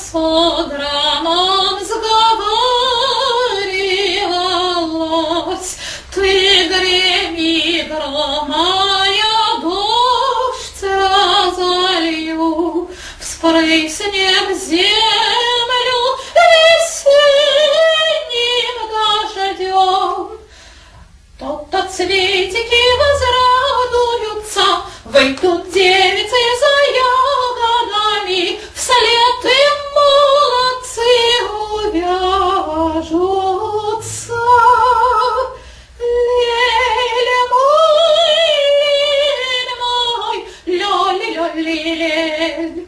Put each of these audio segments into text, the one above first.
содраном сговаривалась, ты греми громая, дождь залью, вспрыснем землю весенним дождем. То-то цветики возрадуются, выйдут девицы за ягодами, вслед им молодцы увяжутся. Лель мой, лёль-лёль-лель.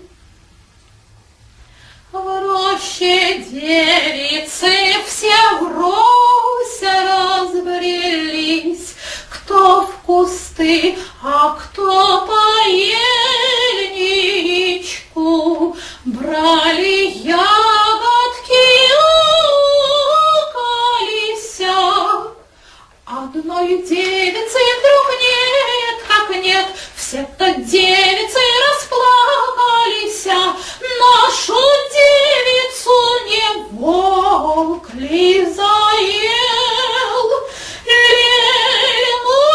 В роще девицы все врозь разбрелись, кто в кусты, а кто по ельничку. Брали ягодки, уколися. Одной девицы вдруг нет, как нет, все-то девицы расплакались. Нашу девицу не волк ли заел? Лель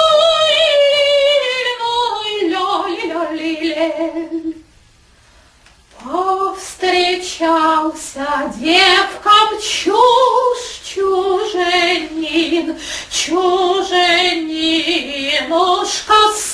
мой, лёль-лёль-лель. Повстречался девкам чуженин, чуженинушка с